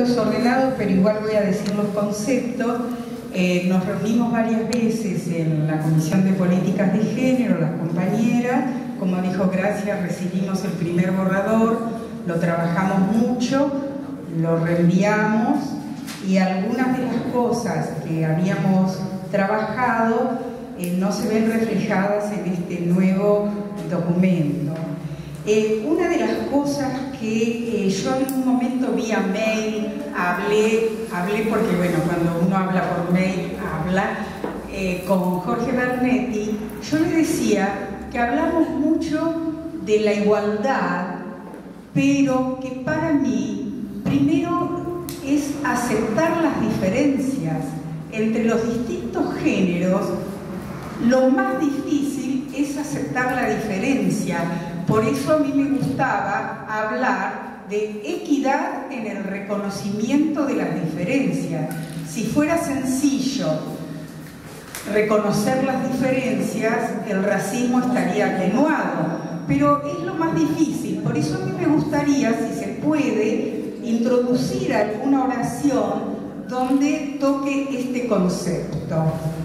desordenado, pero igual voy a decir los conceptos. Nos reunimos varias veces en la Comisión de Políticas de Género, las compañeras. Como dijo Gracia, recibimos el primer borrador, lo trabajamos mucho, lo reenviamos y algunas de las cosas que habíamos trabajado no se ven reflejadas en este nuevo documento. Una de las cosas que yo en un momento vía mail hablé porque, bueno, cuando uno habla por mail, con Jorge Bernetti, yo le decía que hablamos mucho de la igualdad, pero que para mí, primero es aceptar las diferencias entre los distintos géneros. Lo más difícil es aceptar la diferencia. Por eso a mí me gustaba hablar de equidad en el reconocimiento de las diferencias. Si fuera sencillo reconocer las diferencias, el racismo estaría atenuado, pero es lo más difícil. Por eso a mí me gustaría, si se puede, introducir alguna oración donde toque este concepto.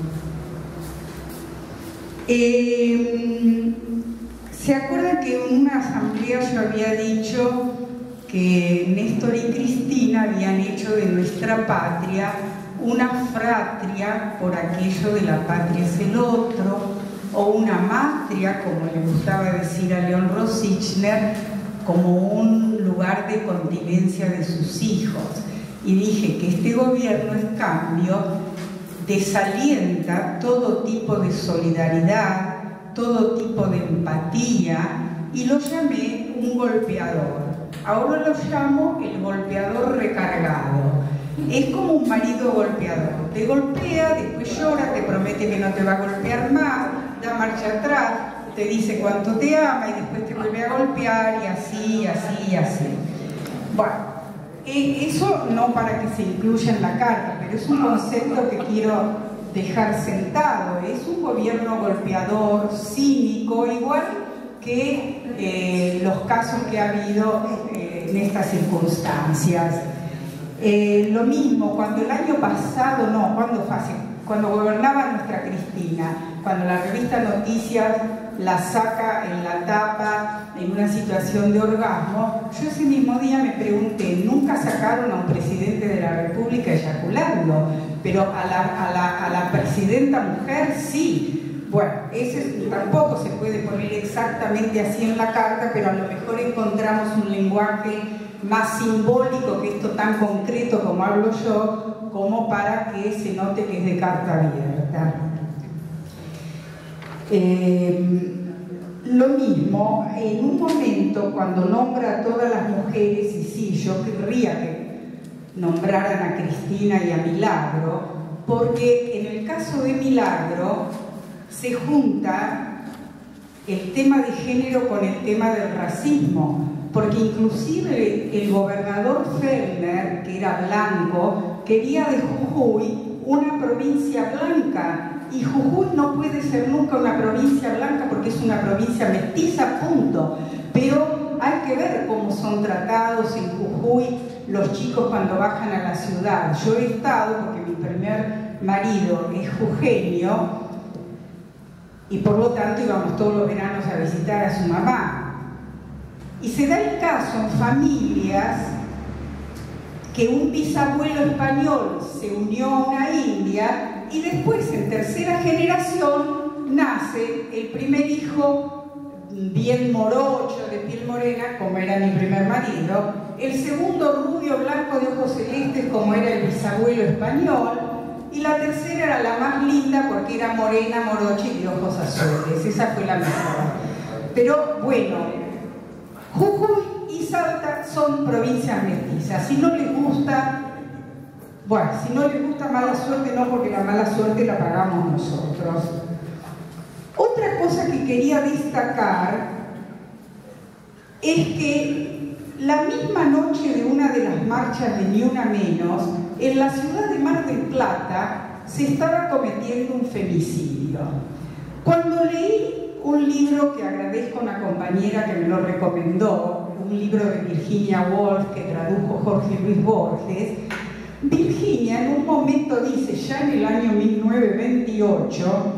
¿Se acuerdan que en una asamblea yo había dicho que Néstor y Cristina habían hecho de nuestra patria una fratria por aquello de la patria es el otro, o una matria, como le gustaba decir a León Rosichner, como un lugar de continencia de sus hijos? Y dije que este gobierno, en cambio, desalienta todo tipo de solidaridad, todo tipo de empatía, y lo llamé un golpeador. Ahora lo llamo el golpeador recargado. Es como un marido golpeador. Te golpea, después llora, te promete que no te va a golpear más, da marcha atrás, te dice cuánto te ama y después te vuelve a golpear, y así, así, así. Bueno, eso no para que se incluya en la carta, pero es un concepto que quiero dejar sentado. Es un gobierno golpeador, cínico, igual que los casos que ha habido en estas circunstancias. Lo mismo, cuando el año pasado, no, cuando gobernaba nuestra Cristina, cuando la revista Noticias la saca en la tapa en una situación de orgasmo, yo ese mismo día me pregunté, nunca sacaron a un presidente de la República eyaculando, pero a la presidenta mujer sí. Bueno, ese tampoco se puede poner exactamente así en la carta, pero a lo mejor encontramos un lenguaje más simbólico que esto tan concreto como hablo yo, como para que se note que es de carta abierta. Lo mismo, en un momento cuando nombra a todas las mujeres, y sí, yo querría que nombraran a Cristina y a Milagro, porque en el caso de Milagro se junta el tema de género con el tema del racismo, porque inclusive el gobernador Fellner, que era blanco, quería de Jujuy una provincia blanca, y Jujuy no puede ser nunca una provincia blanca porque es una provincia mestiza, punto. Pero hay que ver cómo son tratados en Jujuy los chicos cuando bajan a la ciudad. Yo he estado, porque mi primer marido es jujeño, y por lo tanto íbamos todos los veranos a visitar a su mamá. Y se da el caso en familias que un bisabuelo español se unió a una india y después, en tercera generación, nace el primer hijo bien morocho, de piel morena, como era mi primer marido, el segundo rubio blanco de ojos celestes, como era el bisabuelo español, y la tercera era la más linda porque era morena, morocha y de ojos azules. Esa fue la mejor. Pero bueno, Jujuy y Salta son provincias mestizas. Si no les gusta, bueno, si no les gusta mala suerte, no, porque la mala suerte la pagamos nosotros. Otra cosa que quería destacar es que la misma noche de una de las marchas de Ni Una Menos, en la ciudad de Mar del Plata se estaba cometiendo un femicidio. Cuando leí un libro que agradezco a una compañera que me lo recomendó, un libro de Virginia Woolf que tradujo Jorge Luis Borges. Virginia en un momento dice, ya en el año 1928,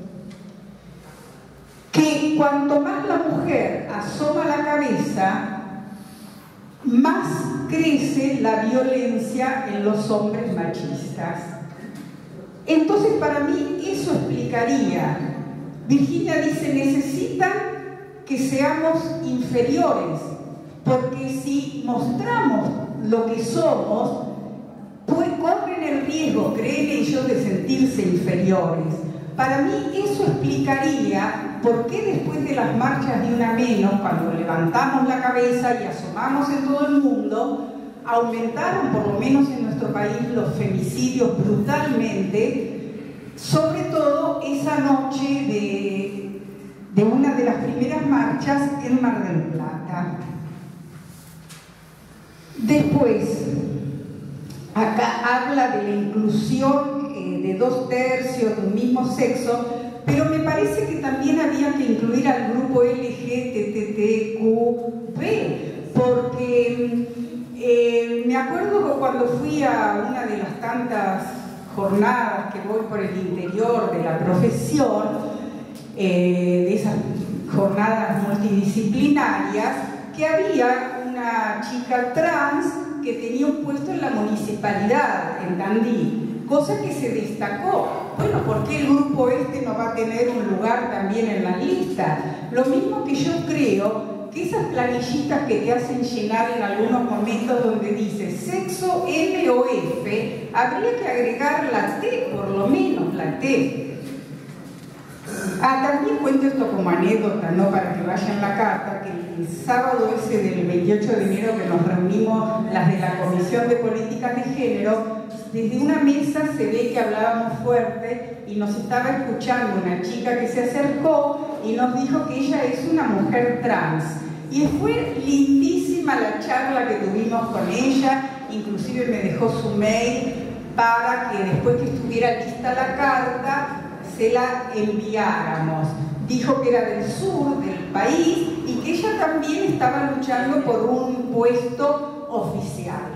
que cuanto más la mujer asoma la cabeza, más crece la violencia en los hombres machistas. Entonces, para mí, eso explicaría. Virginia dice, necesitan que seamos inferiores, porque si mostramos lo que somos, pues corren el riesgo, creen ellos, de sentirse inferiores. Para mí eso explicaría por qué después de las marchas de Una Menos, cuando levantamos la cabeza y asomamos en todo el mundo, aumentaron, por lo menos en nuestro país, los femicidios brutalmente, sobre todo esa noche de una de las primeras marchas en Mar del Plata. Después, acá habla de la inclusión de 2/3 de un mismo sexo, pero me parece que también había que incluir al grupo LGBTQ+, porque me acuerdo que cuando fui a una de las tantas jornadas que voy por el interior de la profesión, de esas jornadas multidisciplinarias, que había una chica trans que tenía un puesto en la municipalidad, en Tandil, cosa que se destacó. Bueno, ¿por qué el grupo este no va a tener un lugar también en la lista? Lo mismo que yo creo que esas planillitas que te hacen llenar en algunos momentos donde dice sexo M o F, habría que agregar la T, por lo menos la T. También cuento esto como anécdota, ¿no? Para que vayan la carta, que el sábado ese del 28 de enero que nos reunimos las de la Comisión de Políticas de Género, desde una mesa se ve que hablábamos fuerte y nos estaba escuchando una chica que se acercó y nos dijo que ella es una mujer trans. Y fue lindísima la charla que tuvimos con ella, inclusive me dejó su mail para que después que estuviera lista la carta se la enviáramos. Dijo que era del sur del país y que ella también estaba luchando por un puesto oficial.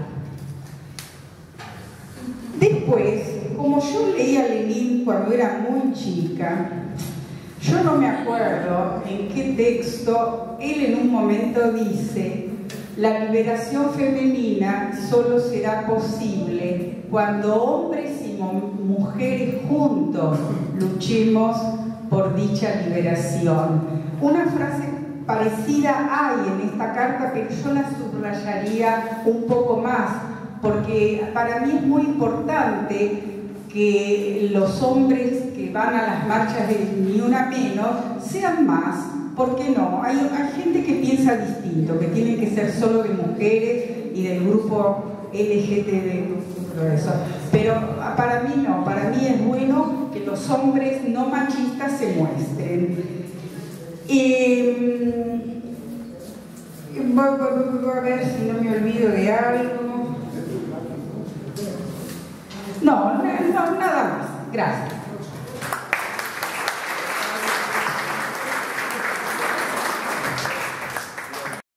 Después, como yo leía a Lenin cuando era muy chica, yo no me acuerdo en qué texto él en un momento dice: la liberación femenina solo será posible cuando hombres y mujeres juntos luchemos por dicha liberación. Una frase parecida hay en esta carta, pero yo la subrayaría un poco más, porque para mí es muy importante que los hombres que van a las marchas de Ni Una Menos sean más. ¿Por qué no? Hay gente que piensa distinto, que tiene que ser solo de mujeres y del grupo LGTB, todo eso. Pero para mí no, para mí es bueno que los hombres no machistas se muestren. Voy a ver si no me olvido de algo. No, nada más. Gracias.